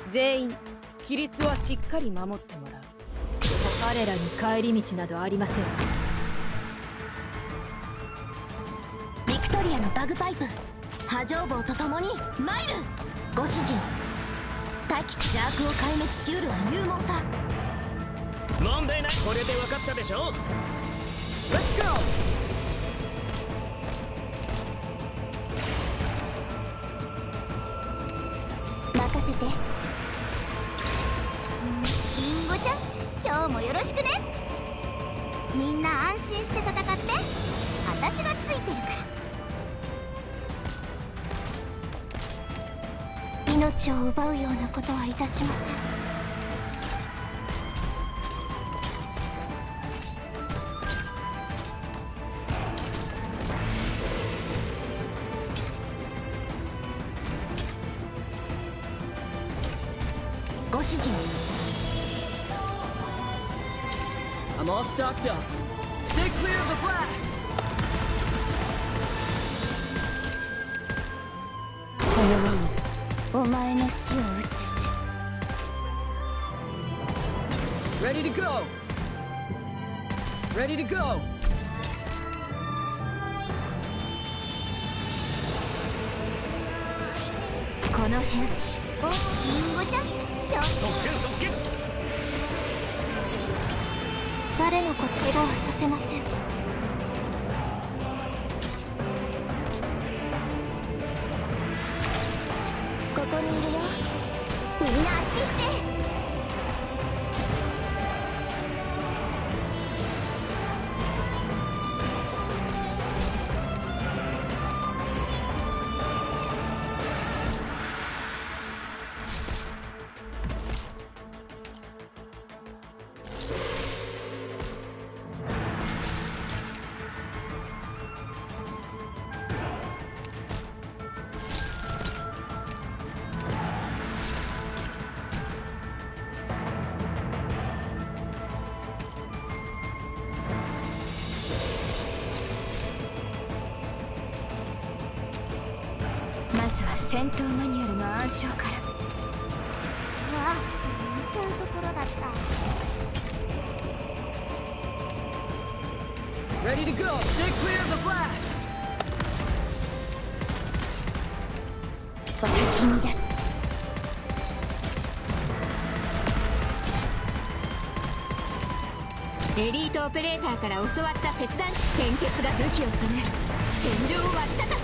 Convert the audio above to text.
全員規律はしっかり守ってもらう。 彼らに帰り道などありません。 ビクトリアのバグパイプ波状棒と共に参る。ご指示を。待機邪悪を壊滅しうるは勇猛さ。 問題ない。これで分かったでしょ。 Let's go。 任せて。リンゴちゃん、今日もよろしくね。みんな安心して戦って。私がついてるから。命を奪うようなことはいたしません。ご指示を。 I'm all stocked up. Stay clear of the blast. この目にお前の死を映す。 Ready to go. Ready to go. この辺。お、リンゴちゃん、今日即戦即決。 誰のこと怪我はさせません。ここにいるよ。みんなあっち行って。まずは戦闘マニュアルの暗唱から。わあ、見ちゃうところだった。 Ready to go. Stay clear of the blast. かき乱す。エリートオペレーターから教わった切断。鮮血が武器を染め戦場を沸き立た